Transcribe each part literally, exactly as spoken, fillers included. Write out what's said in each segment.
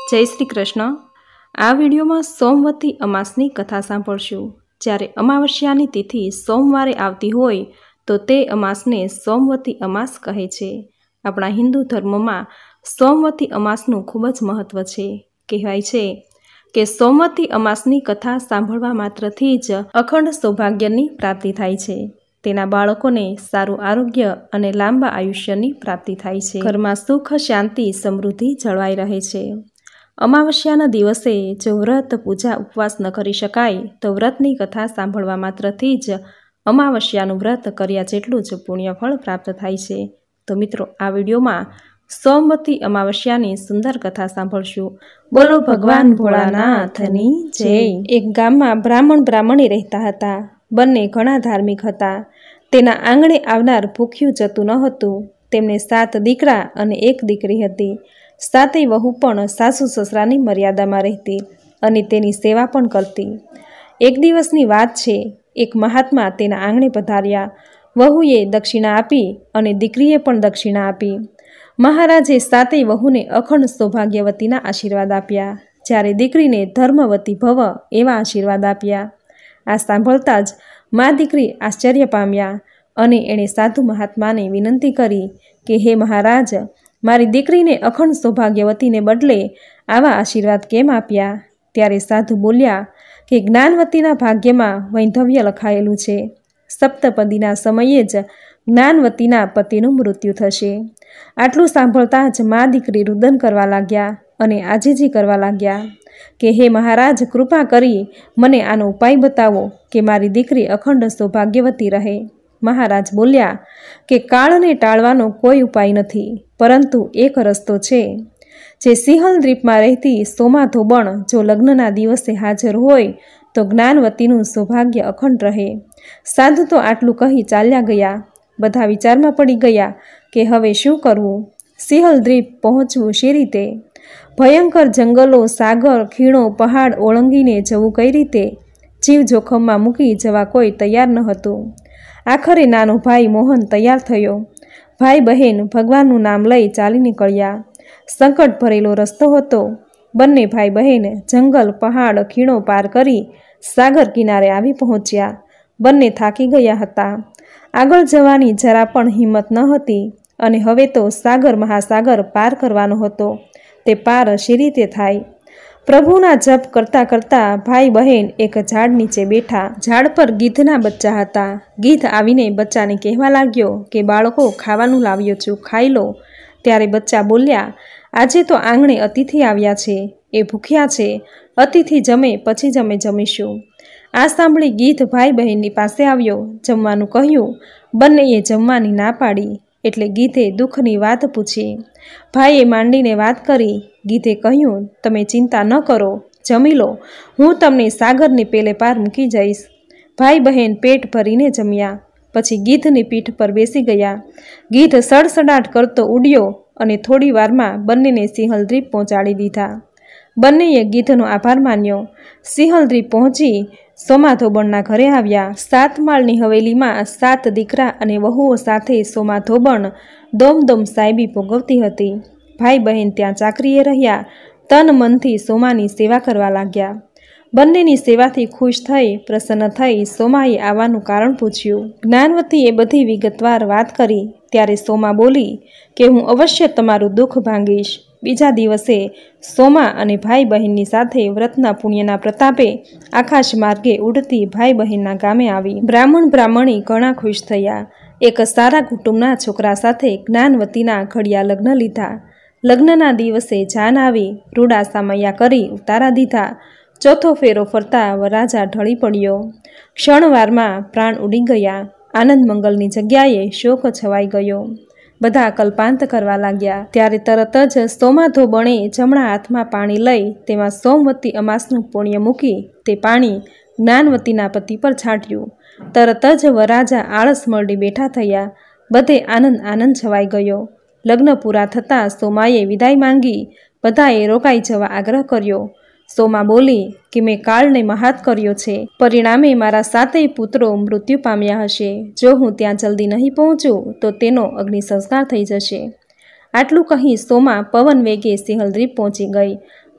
જય શ્રી કૃષ્ણ। આ વિડીયોમાં સોમવતી અમાસની કથા સાંભળશું। જ્યારે અમાવસ્યાની તિથિ સોમવારે આવતી હોય તો તે અમાસને સોમવતી અમાસ કહે છે। આપણા હિન્દુ ધર્મમાં સોમવતી અમાસનું ખૂબ જ મહત્વ છે। કહેવાય છે કે સોમવતી અમાસની કથા સાંભળવા માત્રથી જ અખંડ સૌભાગ્યની પ્રાપ્તિ થાય છે। તેના બાળકોને સારું આરોગ્ય અને લાંબા આયુષ્યની પ્રાપ્તિ થાય છે। ઘરમાં સુખ શાંતિ સમૃદ્ધિ જળવાઈ રહે છે। અમાવસ્યાના દિવસે જો વ્રત પૂજા ઉપવાસ ન કરી શકાય તો વ્રતની કથા સાંભળવા માત્રથી જ અમાવસ્યાનું વ્રત કર્યા જેટલું જ પુણ્યફળ પ્રાપ્ત થાય છે। તો મિત્રો, આ વિડીયોમાં સોમવતી અમાવસ્યાની સુંદર કથા સાંભળશું। બોલો ભગવાન ભોળાનાથની જય। એક ગામમાં બ્રાહ્મણ બ્રાહ્મણી રહેતા હતા। બંને ઘણા ધાર્મિક હતા। તેના આંગણે આવનાર ભૂખ્યું જતું ન હતું। તેમને સાત દીકરા અને એક દીકરી હતી। સાતેય વહુ પણ સાસુ સસરાની મર્યાદામાં રહેતી અને તેની સેવા પણ કરતી। એક દિવસની વાત છે, એક મહાત્મા તેના આંગણે પધાર્યા। વહુએ દક્ષિણા આપી અને દીકરીએ પણ દક્ષિણા આપી। મહારાજે સાતેય વહુને અખંડ સૌભાગ્યવતીના આશીર્વાદ આપ્યા, જ્યારે દીકરીને ધર્મવતી ભવ એવા આશીર્વાદ આપ્યા। આ સાંભળતા જ મા દીકરી આશ્ચર્ય પામ્યા અને એણે સાધુ મહાત્માને વિનંતી કરી કે હે મહારાજ, મારી દીકરીને અખંડ સૌભાગ્યવતીને બદલે આવા આશીર્વાદ કેમ આપ્યા? ત્યારે સાધુ બોલ્યા કે જ્ઞાનવતીના ભાગ્યમાં વૈંધવ્ય લખાયેલું છે। સપ્તપદીના સમયે જ જ્ઞાનવતીના પતિનું મૃત્યુ થશે। આટલું સાંભળતા જ મા દીકરી રુદન કરવા લાગ્યા અને આજીજી કરવા લાગ્યા કે હે મહારાજ, કૃપા કરી મને આનો ઉપાય બતાવો કે મારી દીકરી અખંડ સૌભાગ્યવતી રહે। મહારાજ બોલ્યા કે કાળને ટાળવાનો કોઈ ઉપાય નથી, પરંતુ એક રસ્તો છે। જે સિંહલ દ્વીપમાં રહેતી સોમા ધોબણ જો લગ્નના દિવસે હાજર હોય તો જ્ઞાનવતીનું સૌભાગ્ય અખંડ રહે। સાધુ તો આટલું કહી ચાલ્યા ગયા। બધા વિચારમાં પડી ગયા કે હવે શું કરવું? સિંહલ દ્વીપ પહોંચવું શી રીતે? ભયંકર જંગલો, સાગર, ખીણો, પહાડ ઓળંગીને જવું કઈ રીતે? જીવ જોખમમાં મૂકી જવા કોઈ તૈયાર ન હતું। આખરે નાનો ભાઈ મોહન તૈયાર થયો। ભાઈ બહેન ભગવાનનું નામ લઈ ચાલી નીકળ્યા। સંકટ ભરેલો રસ્તો હતો। બંને ભાઈ બહેન જંગલ, પહાડ, ખીણો પાર કરી સાગર કિનારે આવી પહોંચ્યા। બંને થાકી ગયા હતા। આગળ જવાની જરા પણ હિંમત ન હતી અને હવે તો સાગર મહાસાગર પાર કરવાનો હતો। તે પાર શી રીતે થાય? પ્રભુના જપ કરતા કરતા ભાઈ બહેન એક ઝાડ નીચે બેઠા। ઝાડ પર ગીધના બચ્ચા હતા। ગીધ આવીને બચ્ચાને કહેવા લાગ્યો કે બાળકો, ખાવાનું લાવ્યો છું, ખાઈ લો। ત્યારે બચ્ચા બોલ્યા, આજે તો આંગણે અતિથિ આવ્યા છે, એ ભૂખ્યા છે, અતિથિ જમે પછી જ અમે જમીશું। આ સાંભળી ગીધ ભાઈ બહેનની પાસે આવ્યો, જમવાનું કહ્યું। બંનેએ જમવાની ના પાડી એટલે ગીધે દુઃખની વાત પૂછી। ભાઈએ માંડીને વાત કરી। ગીધે કહ્યું, તમે ચિંતા ન કરો, જમી લો, હું તમને સાગરની પેલે પાર મૂકી જઈશ। ભાઈ બહેન પેટ ભરીને જમ્યા, પછી ગીધની પીઠ પર બેસી ગયા। ગીધ સડસડાટ કરતો ઉડ્યો અને થોડી વારમાં બંનેને સિંહલ દ્વીપ પહોંચાડી દીધા। બંનેએ ગીધનો આભાર માન્યો। સિંહલ દ્વીપ પહોંચી સોમા ધોબણના ઘરે આવ્યા। સાત માળની હવેલીમાં સાત દીકરા અને વહુઓ સાથે સોમા ધોબણ દોમ દોમ સાહેબી ભોગવતી હતી। ભાઈ બહેન ત્યાં ચાકરીએ રહ્યા। તન મનથી સોમાની સેવા કરવા લાગ્યા। બંનેની સેવાથી ખુશ થઈ પ્રસન્ન થઈ સોમાએ આવવાનું કારણ પૂછ્યું। જ્ઞાનવતીએ બધી વિગતવાર વાત કરી। ત્યારે સોમા બોલી કે હું અવશ્ય તમારું દુઃખ ભાંગીશ। બીજા દિવસે સોમા અને ભાઈ બહેનની સાથે વ્રતના પુણ્યના પ્રતાપે આકાશ માર્ગે ઉડતી ભાઈ બહેનના ગામે આવી। બ્રાહ્મણ બ્રાહ્મણી ઘણા ખુશ થયા। એક સારા કુટુંબના છોકરા સાથે જ્ઞાનવતીના ઘડિયા લગ્ન લીધા। લગ્નના દિવસે જાન આવી, રૂડા સામૈયા કરી ઉતારા દીધા। ચોથો ફેરો ફરતા વરરાજા ઢળી પડ્યો। ક્ષણવારમાં પ્રાણ ઉડી ગયા। આનંદ મંગલની જગ્યાએ શોક છવાઈ ગયો। બધા કલ્પાંત કરવા લાગ્યા। ત્યારે તરત જ સોમા ધોબણે જમણા હાથમાં પાણી લઈ તેમાં સોમવતી અમાસનું પુણ્ય મૂકી તે પાણી જ્ઞાનવતીના પતિ પર છાંટ્યું। તરત જ વરરાજા આળસ મરડી બેઠા થયા। બધે આનંદ આનંદ છવાઈ ગયો। લગ્ન પૂરા થતાં સોમાએ વિદાય માંગી। બધાએ રોકાઈ જવા આગ્રહ કર્યો। સોમા બોલી કે મેં કાળને મહાત કર્યો છે, પરિણામે મારા સાતેય પુત્રો મૃત્યુ પામ્યા હશે। જો હું ત્યાં જલ્દી નહીં પહોંચું તો તેનો અગ્નિ સંસ્કાર થઈ જશે। આટલું કહી સોમા પવન વેગે સિંહલ દ્વીપ પહોંચી ગઈ।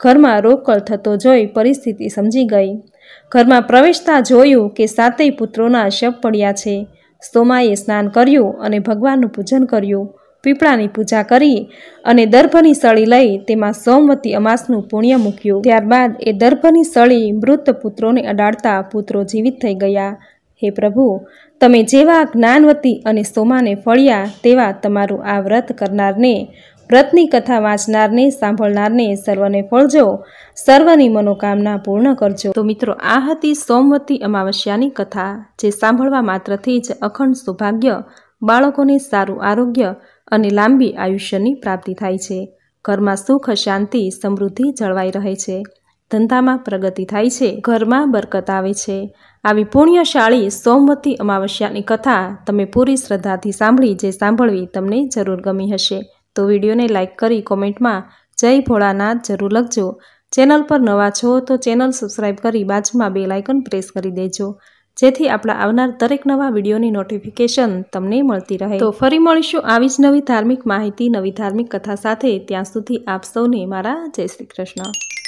ઘરમાં રોકડ થતો જોઈ પરિસ્થિતિ સમજી ગઈ. ઘરમાં પ્રવેશતા જોયું કે સાતેય પુત્રોના શબ પડ્યા છે. સોમાએ સ્નાન કર્યું અને ભગવાનનું પૂજન કર્યું. પીપળાની પૂજા કરી અને દર્ભની સળી લઈ તેમાં સોમવતી અમાસનું પુણ્ય મૂક્યું. ત્યારબાદ એ દર્ભની સળી મૃત પુત્રોને અડાડતા પુત્રો જીવિત થઈ ગયા. હે પ્રભુ, તમે જેવા જ્ઞાનવતી અને સોમાને ફળ્યા તેવા તમારું આ વ્રત કરનારને, વ્રતની કથા વાંચનારને, સાંભળનારને સર્વને ફળજો, સર્વની મનોકામના પૂર્ણ કરજો. તો મિત્રો, આ હતી સોમવતી અમાવસ્યાની કથા, જે સાંભળવા માત્રથી જ અખંડ સૌભાગ્ય, બાળકોને સારું આરોગ્ય અને લાંબી આયુષ્યની પ્રાપ્તિ થાય છે. ઘરમાં સુખ, શાંતિ, સમૃદ્ધિ જળવાઈ રહે છે. ધંધામાં પ્રગતિ થાય છે. ઘરમાં બરકત આવે છે. આવી પુણ્યશાળી સોમવતી અમાવસ્યાની કથા તમે પૂરી શ્રદ્ધાથી સાંભળી, જે સાંભળવી તમને જરૂર ગમી હશે. તો વિડીયોને લાઇક કરી કોમેન્ટમાં જય ભોળાનાથ જરૂર લખજો. ચેનલ પર નવા છો તો ચેનલ સબસ્ક્રાઈબ કરી બાજુમાં બેલ આઇકન પ્રેસ કરી દેજો, જેથી આપણા આવનાર દરેક નવા વિડીયોની નોટિફિકેશન તમને મળતી રહે. તો ફરી મળીશું આવી જ નવી ધાર્મિક માહિતી, નવી ધાર્મિક કથા સાથે. ત્યાં સુધી આપ સૌને મારા જય શ્રી કૃષ્ણ.